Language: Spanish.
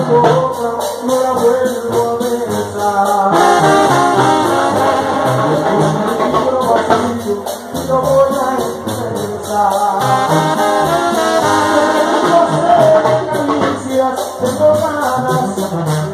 boca no la vuelvo a besar. Un libro vacío y lo voy a empezar. No sé qué caricias tengo ganas